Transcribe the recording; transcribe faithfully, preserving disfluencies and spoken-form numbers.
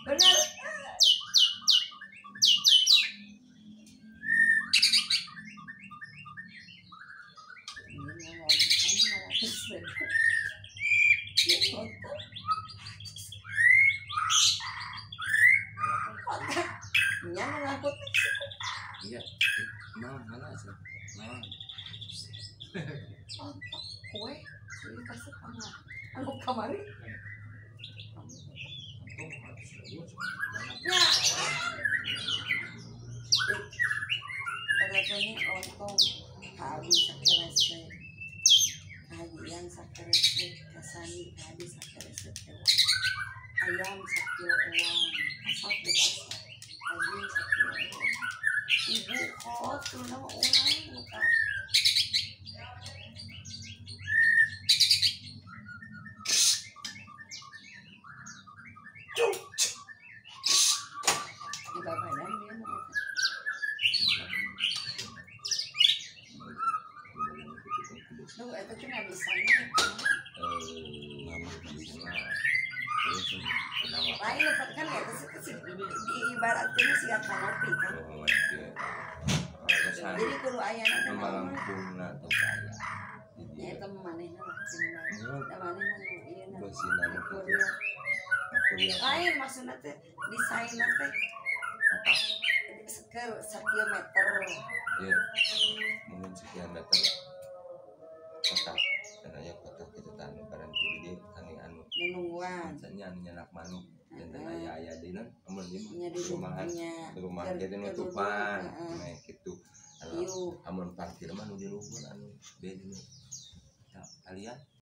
bener. Ini ngomong lima ratus ribu. Ya kotak. Kotak. Nya ngangkut. Iya. Mau mana sih? Mau. Kotak kue. Jadi kasih kamar. Anu kamari. Ya. Pada ini ontong habis sakerese. Kahajian sakerese, kasani habis sakerese ewang. Ayam sakilo ewang, asap asap. Ayam sakilo ewang. Ibu kos tuh nama orang muka. Di babadan dia mau. Lu itu cuma bisa Nama bisa terus nama lain lepas kan ya itu sih ibaratnya sih gak kanopi kan. oh iya alasan Jadi kudu aya nanti melampungna atau kaya ya jadi itu manehna lah cenah. Da manehna nu ieu na. basinan itu aku yang Lain maksudna teh desainna teh apa seker sakieu meter. ya mungkin sekian meter kotak dan aya kotak kita tanu barang jadi dia kami anu Nunungguan. misalnya anu nyanak manuk dan aya aya di nan amun di Nya di rumahan rumahnya. di rumah jadi nutupan nah gitu Ieu amun parkir mah nu di luhur anu beda nih kalian